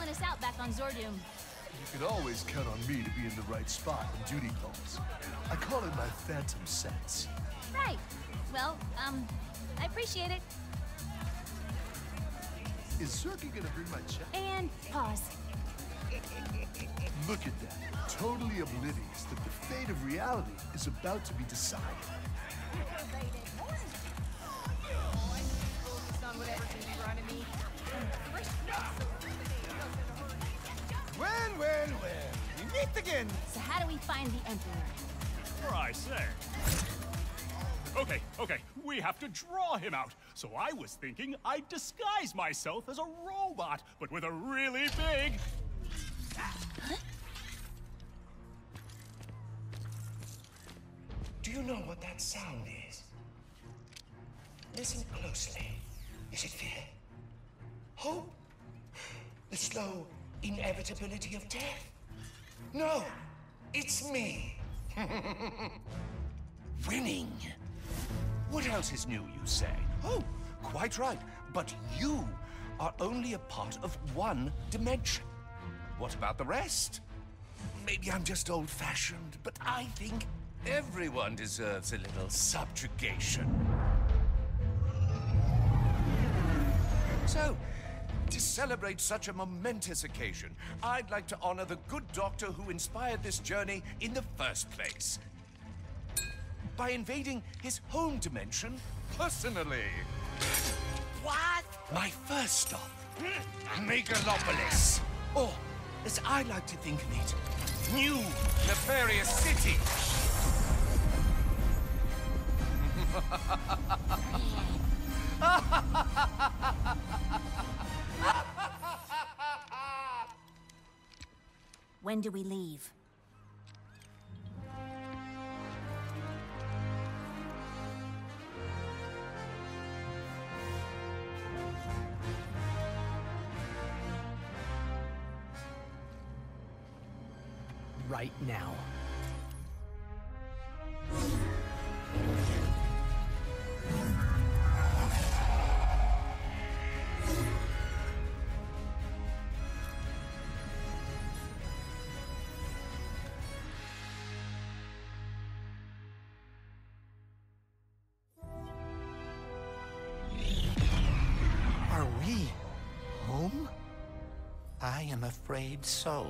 bailing us out back on Zordum. You can always count on me to be in the right spot when duty calls. I call it my phantom sense. Right. Well, I appreciate it. Is Zerky gonna bring my check? And pause. Look at that. Totally oblivious that the fate of reality is about to be decided. Well. We meet again. So how do we find the Emperor? Or I say. Okay, we have to draw him out. So I was thinking I'd disguise myself as a robot, but with a really big... Do you know what that sound is? Listen closely. Is it fear? Hope? The slow inevitability of death? No, it's me. Winning. What else is new, you say? Oh, quite right. But you are only a part of one dimension. What about the rest? Maybe I'm just old-fashioned, but I think everyone deserves a little subjugation. So, to celebrate such a momentous occasion, I'd like to honor the good doctor who inspired this journey in the first place. By invading his home dimension personally. What? My first stop, Megalopolis. Or, as I like to think of it, New Nefarious City. When do we leave? Right now. Are we home? I am afraid so.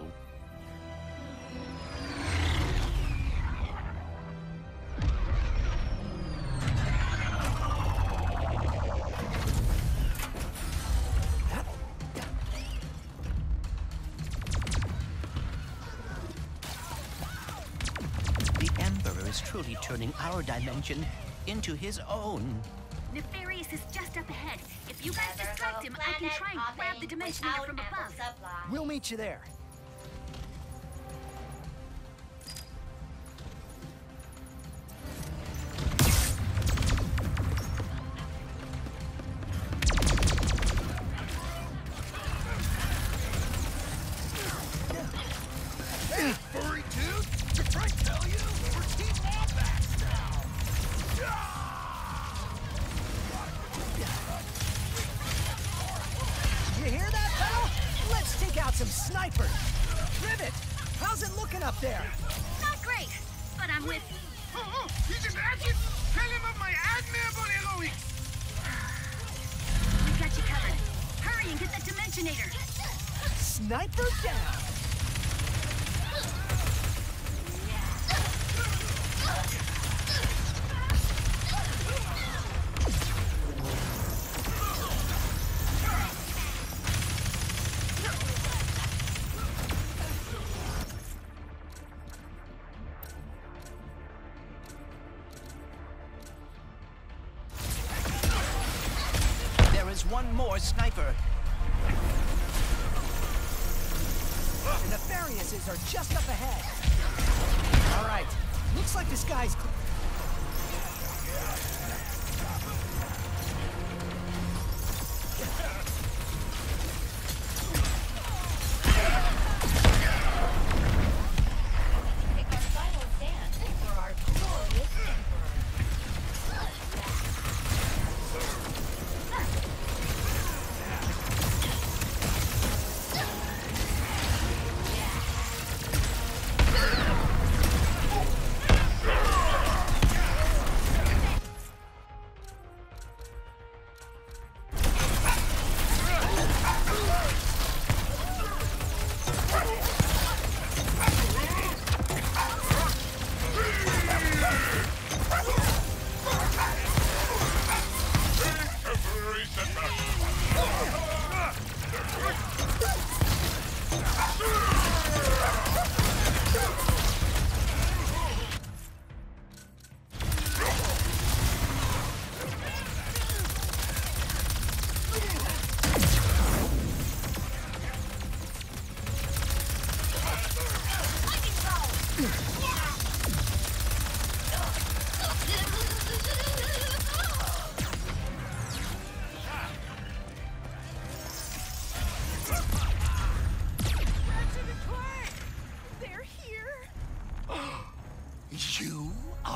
The Emperor is truly turning our dimension into his own. Nefarious is just up ahead. If you guys distract him, I can try and grab the Dimensionator from above. We'll meet you there. Furry dude? Did Frank tell you? We're Team Wombats now! You hear that, pal? Let's take out some snipers. Rivet, how's it looking up there? Not great, but I'm with you. Oh, he's an adjutant. Tell him of my admirable heroics. We got you covered. Hurry and get that Dimensionator. Sniper down. There is one more sniper. The Nefariouses are just up ahead. All right, looks like this guy's... Take our final stand for our glorious Emperor.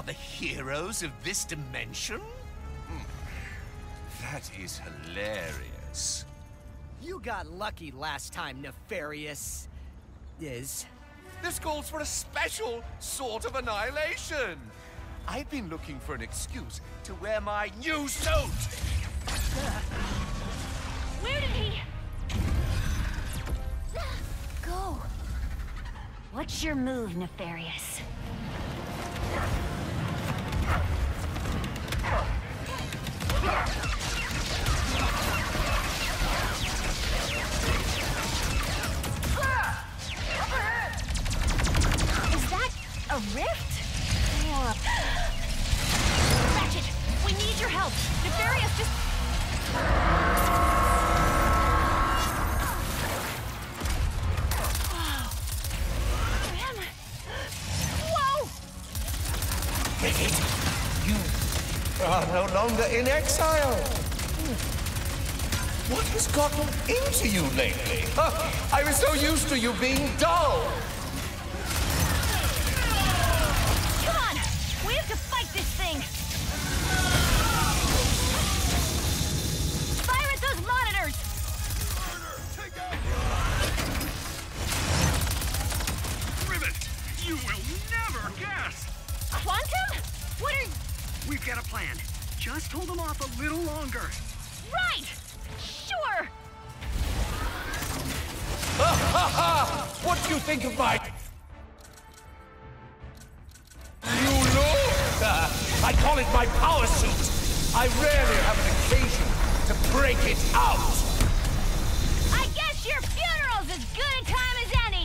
are the heroes of this dimension? That is hilarious. You got lucky last time, Nefarious. This calls for a special sort of annihilation. I've been looking for an excuse to wear my new suit. Where did he... Go. What's your move, Nefarious? Is that a rift? Or... Ratchet, we need your help. Nefarious just... You are no longer in exile. What has gotten into you lately? I was so used to you being dull. Come on! We have to fight this thing! Fire at those monitors! Rivet, you will never guess! Quantum? What are... We've got a plan. Just hold them off a little longer. Right! Sure! What do you think of my... You look! I call it my power suit. I rarely have an occasion to break it out. I guess your funeral's as good a time as any!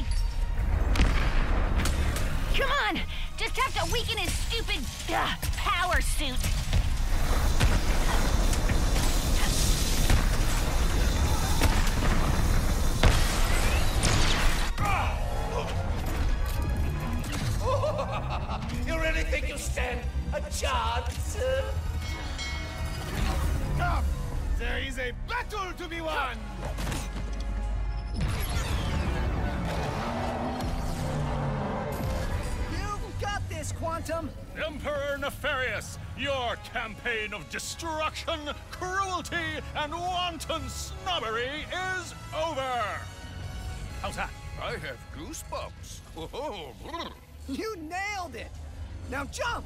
Come on! Just have to weaken his stupid, power suit. You really think you stand a chance? Come! There is a battle to be won! You've got this, Quantum. Emperor Nefarious, your campaign of destruction, cruelty, and wanton snobbery is over! How's that? I have goosebumps. Oh, You nailed it. Now jump.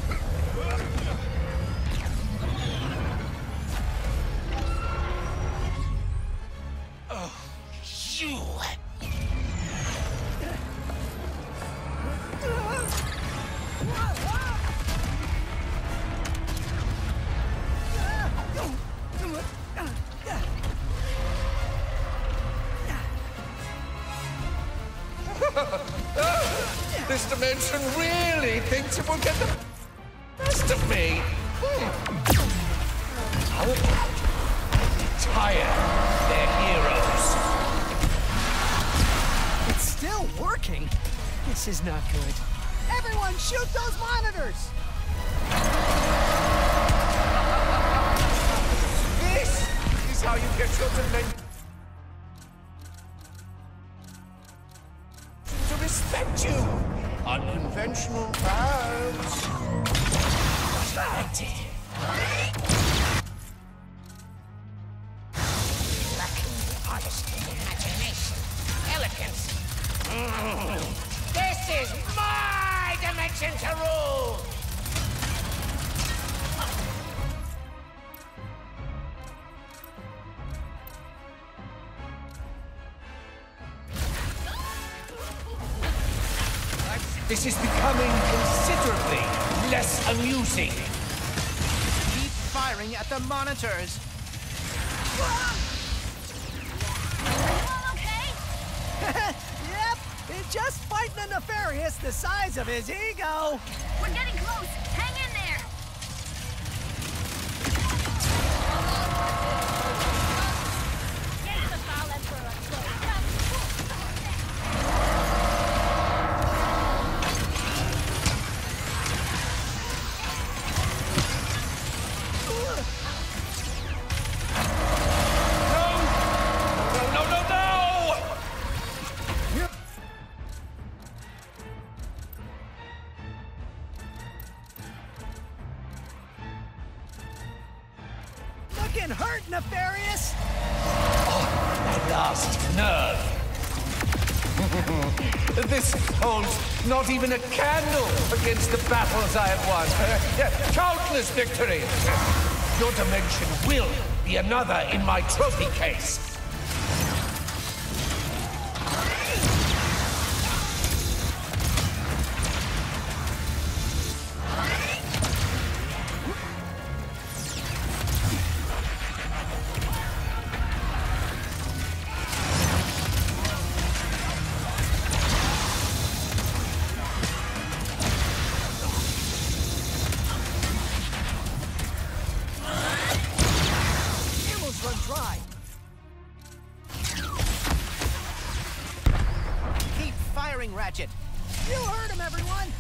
you! This dimension really thinks it will get the best of me. How about tire their heroes? It's still working. This is not good. Everyone shoot those monitors! This is how you get your dimension to respect you. Unconventional paths. Attractive. Lacking honesty, imagination, elegance. This is my dimension to rule! This is becoming considerably less amusing. Keep firing at the monitors. Okay? Yep, it's just fighting a Nefarious the size of his ego. We're getting close. Hang in there. Get the foul Emperor close. looking hurt, Nefarious! My last nerve. This holds not even a candle against the battles I have won. Countless victories. Your dimension will be another in my trophy case. Ratchet. You heard him, everyone!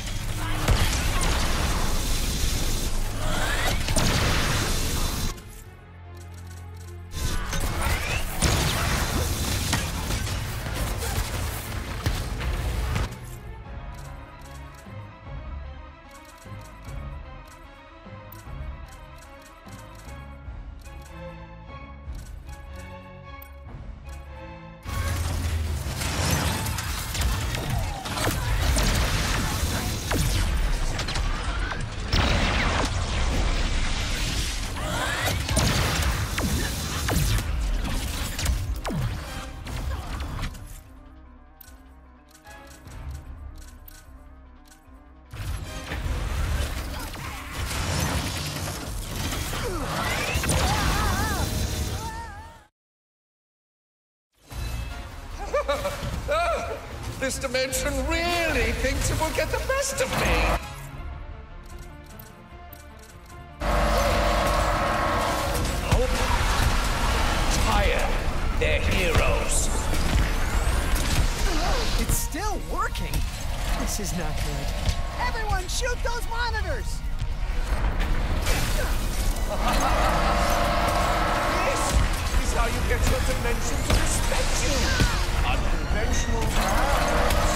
This dimension really thinks it will get the best of me. Nope. Tire their heroes. It's still working. This is not good. Everyone shoot those monitors! This is how you get your dimension to respect you. Unconventional powers.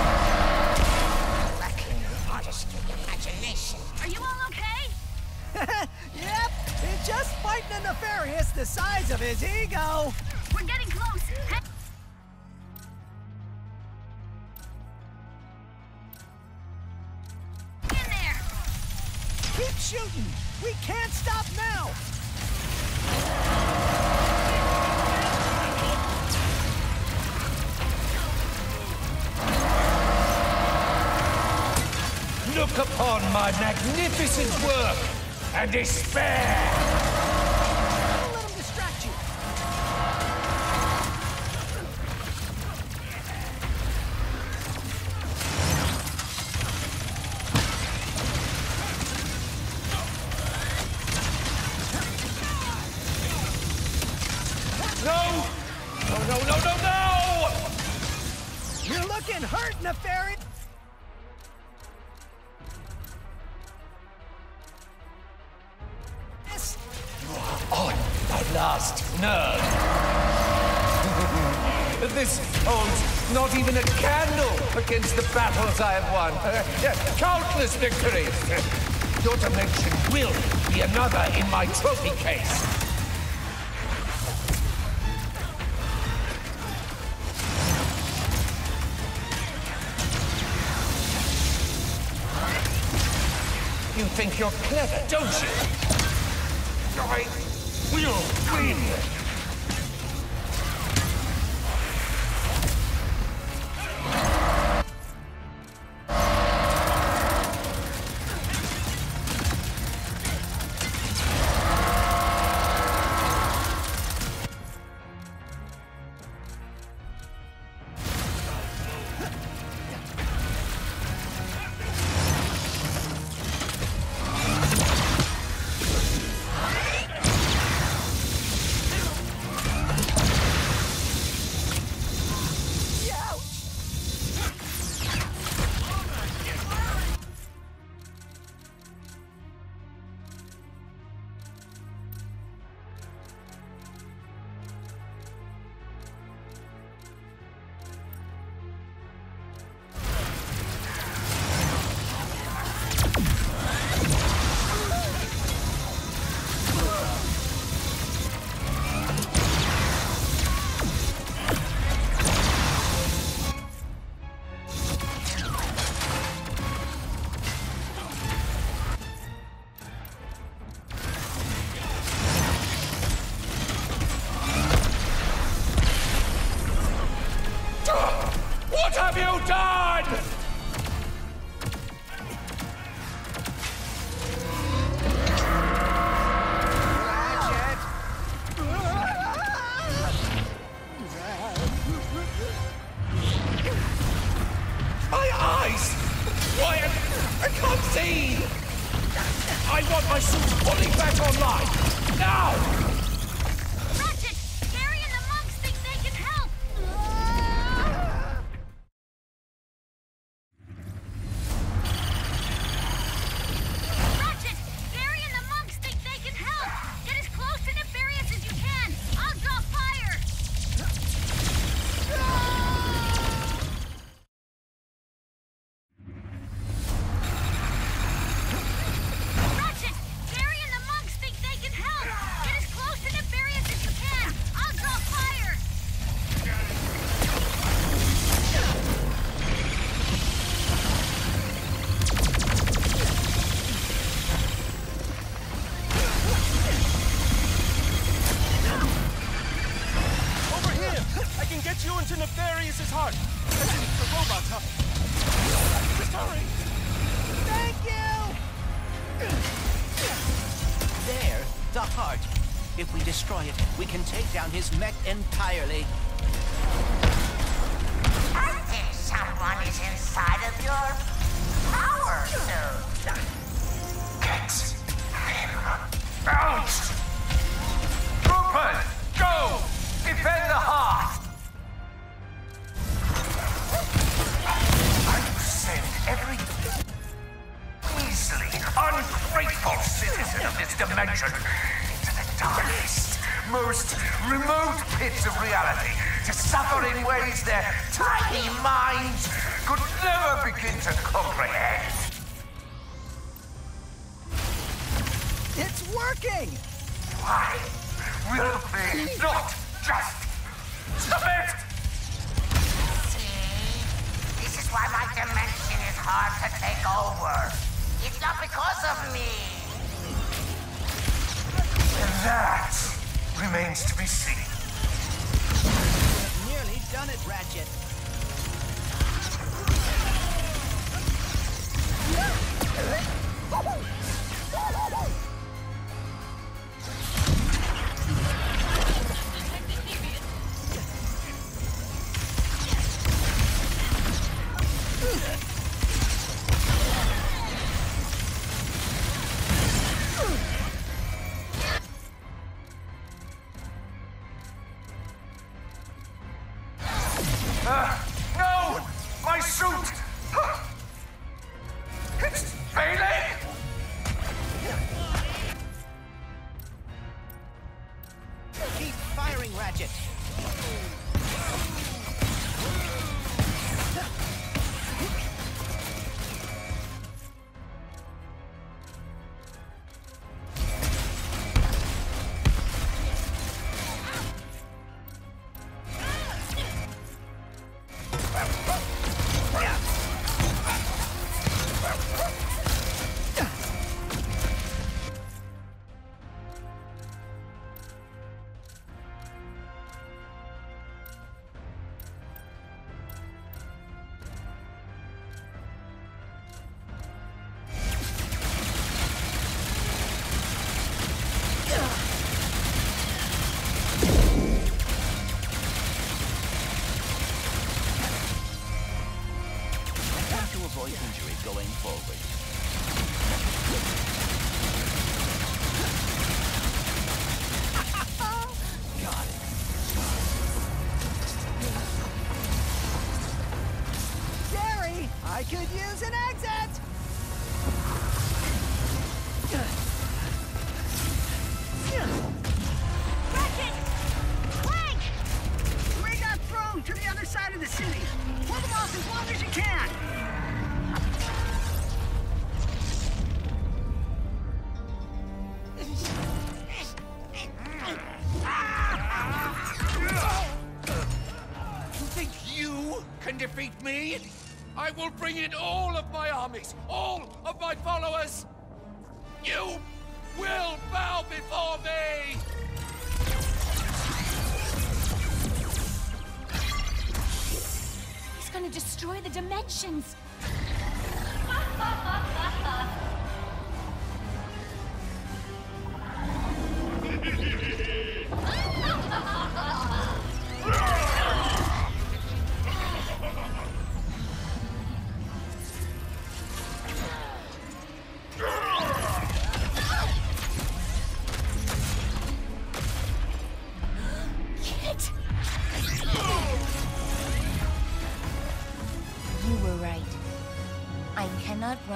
Lacking artistic imagination. Are you all okay? Yep, he's just fighting a Nefarious the size of his ego. We're getting close. In there. Keep shooting. We can't stop now. Look upon my magnificent work and despair! Don't let him distract you. No! No, no, no, no, no! You're looking hurt, Nefarious. On my last nerve. This holds not even a candle against the battles I have won. Countless victories. Your dimension will be another in my trophy case. You think you're clever, don't you? I will win! I want my suit fully back online! Now! Ratchet! Gary and the monks think they can help! Ratchet! Gary and the monks think they can help! Get as close to Nefarious as you can! I'll draw fire! Ratchet! Gary and the monks think they can help! Get as close to Nefarious as you can! I'll draw fire! Over here! I can get you into Nefarious's heart! That's the robot's heart! Just hurry! Thank you! There, the heart. If we destroy it, we can take down his mech entirely. I think someone is inside of your power suit. Get him out! Troopers, go! Defend the heart! I send every measly, ungrateful citizen of this dimension into the darkest, most remote pits of reality to suffer in ways their tiny minds could never begin to comprehend. It's working! Why will they not just submit? See? This is why my dimension is hard to take over. It's not because of me. That remains to be seen. You've nearly done it, Ratchet. No! My suit! It's failing! Keep firing, Ratchet. Avoid injury going forward. Got it. Gary, I could use an exit! Ratchet! Clank! We got thrown to the other side of the city. Hold them off as long as you can. You think you can defeat me? I will bring in all of my armies, all of my followers. You will bow before me! He's gonna destroy the dimensions.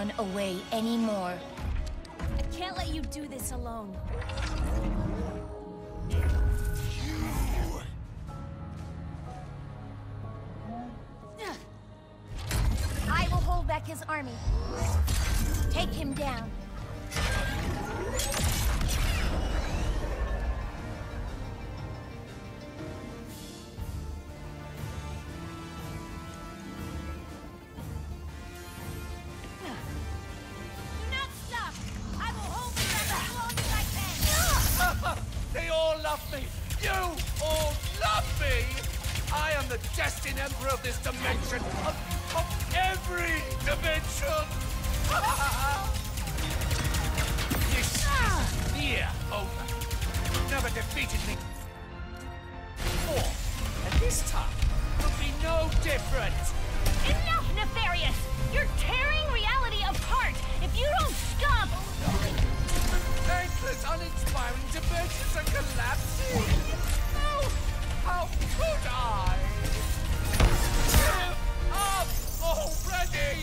run away anymore. I can't let you do this alone. I will hold back his army. Take him down. They all love me! You all love me! I am the destined emperor of this dimension, of every dimension! This is near over. You've never defeated me before, and this time will be no different! Enough, Nefarious! You're tearing reality apart! If you don't stop... Thankless, uninspiring dimensions are collapsing! How could I? Give up already!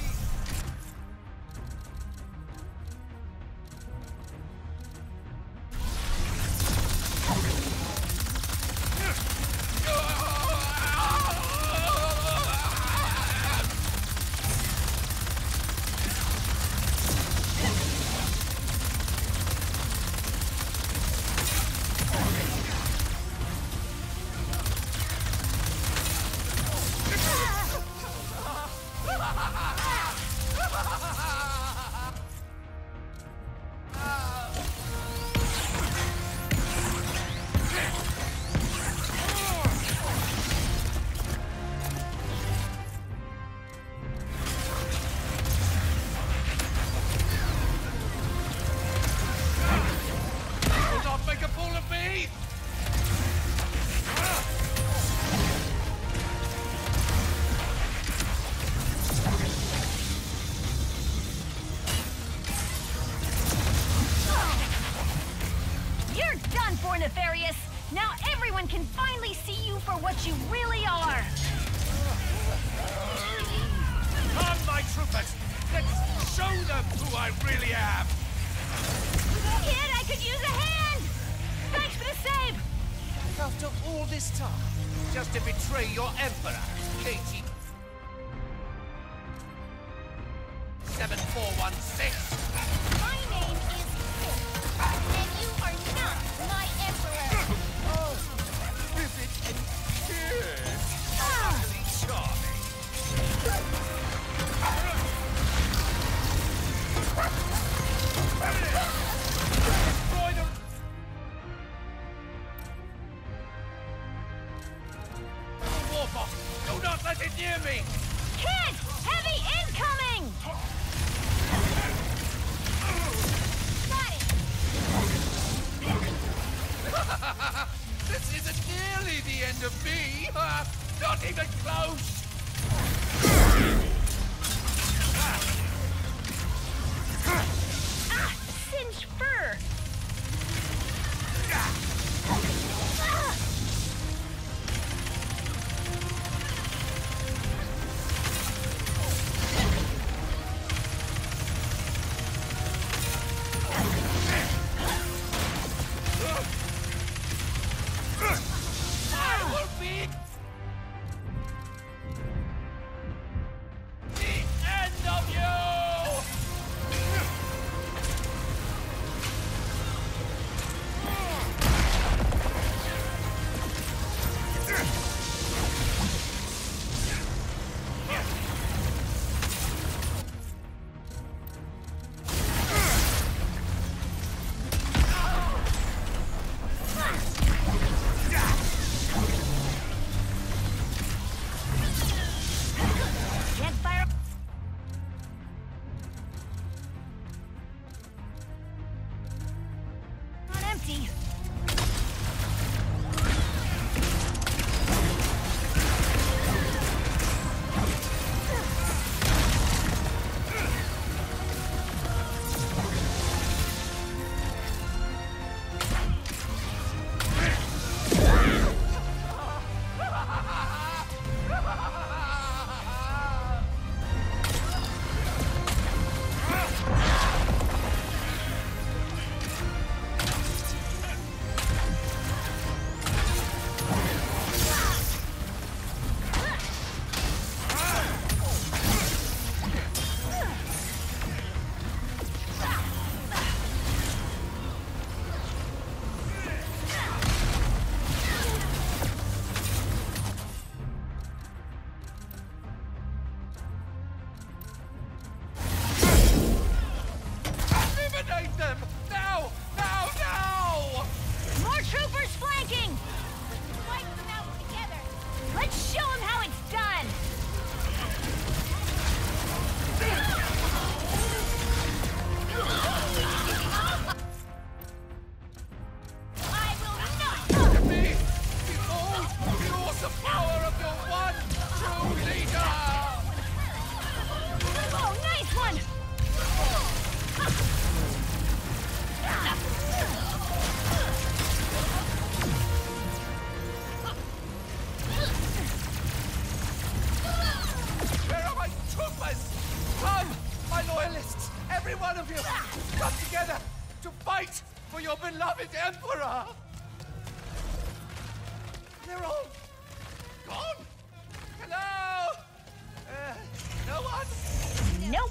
Nefarious! Now everyone can finally see you for what you really are! Come, my troopers! Let's show them who I really am! Kid, I could use a hand! Thanks for the save! After all this time, just to betray your emperor, Katie... 7416! My name is Kit, and you are not my emperor! Oh, Rivet and Kid! Utterly charming! Destroy the... Warbot! Do not let it near me! Kid! Heavy incoming! This isn't nearly the end of me! Not even close! Ah! Singed fur! to fight for your beloved Emperor! They're all gone? Hello? No one? Nope.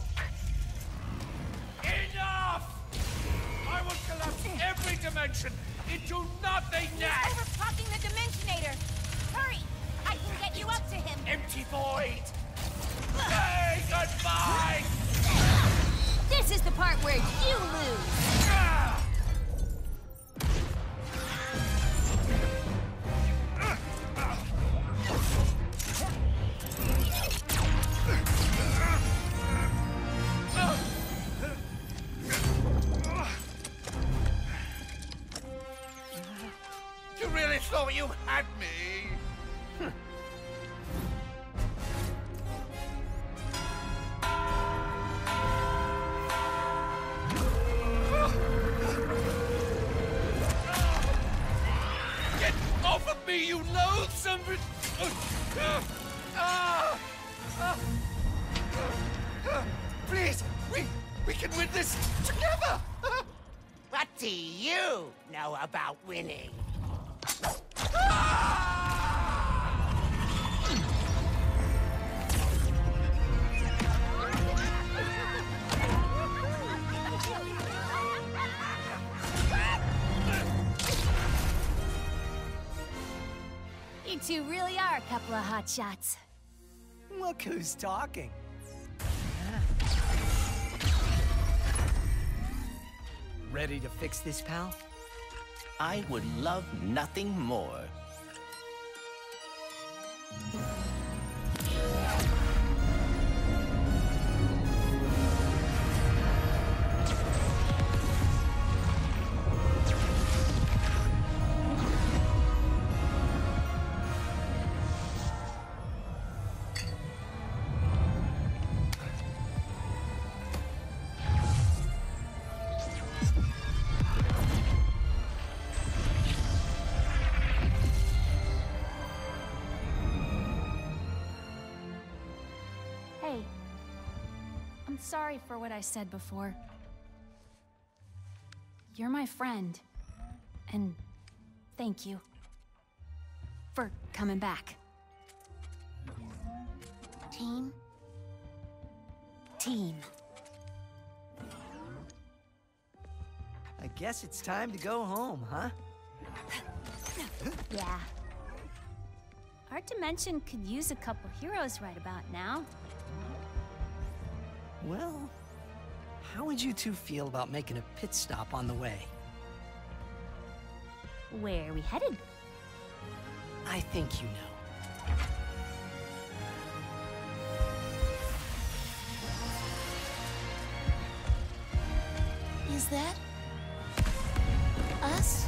Enough! I will collapse every dimension into nothingness! He's overclocking the Dimensionator! Hurry! I can get you up to him! Empty void! Say goodbye! This is the part where you lose. You really thought you had me? Get off of me, you loathsome... Please, we can win this together! What do you know about winning? You two really are a couple of hot shots. Look who's talking. Ready to fix this, pal? I would love nothing more. Hey, I'm sorry for what I said before. You're my friend, and thank you for coming back. Team? Team. I guess it's time to go home, huh? Yeah. Our dimension could use a couple heroes right about now. Well, how would you two feel about making a pit stop on the way? Where are we headed? I think you know. Is that... us?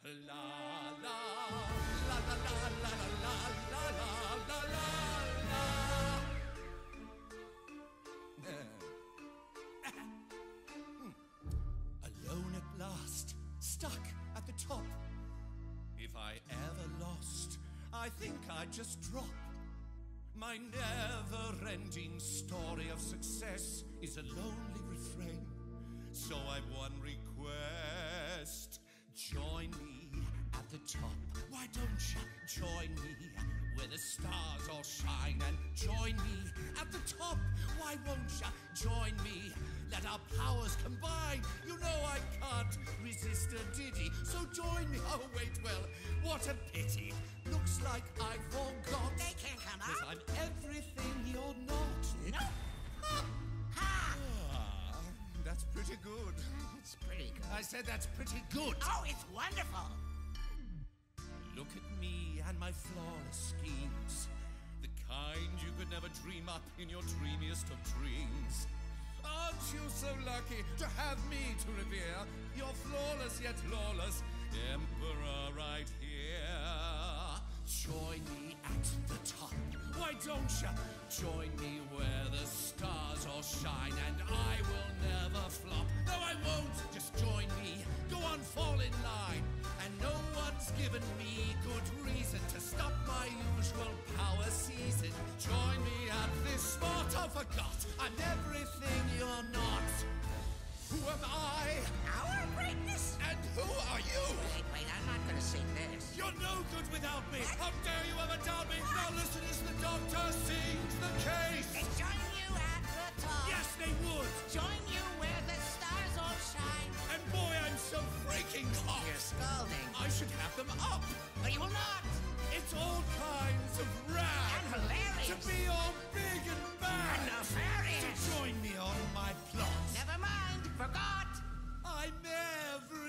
La la la la la la la la la la Alone at last, stuck at the top. If I ever lost, I think I'd just drop. My never-ending story of success is a lonely refrain. So I've one request. Join me at the top. Why don't you join me where the stars all shine? And join me at the top. Why won't you join me? Let our powers combine. You know I can't resist a ditty. So join me. Oh, wait, well, what a pity. Looks like I forgot. They can't come up. 'Cause I'm everything you're not. No. Ha! That's pretty good. It's pretty good. I said that's pretty good. Oh, it's wonderful. Look at me and my flawless schemes. The kind you could never dream up in your dreamiest of dreams. Aren't you so lucky to have me to revere? Your flawless yet lawless emperor right here. Join me at the top. Why don't you join me where the stars all shine? And I will never flop. No, I won't. Just join me. Go on, fall in line. And no one's given me good reason to stop my usual power season. Join me at this spot. I forgot. I'm everything you're not. Who am I? Our greatness? And who are you? Wait, I'm not gonna sing this. You're no good without me. How dare you ever doubt me? Now listen as the doctor sings the case. They join you at the top. Yes, they would. Join you where the stars all shine. And boy, I'm so freaking hot. You're scalding. I should have them up. But you will not. It's all kinds of rad. And hilarious. To be all big and bad. And nefarious. So join me on my plot. Never mind. Forgot. I'm every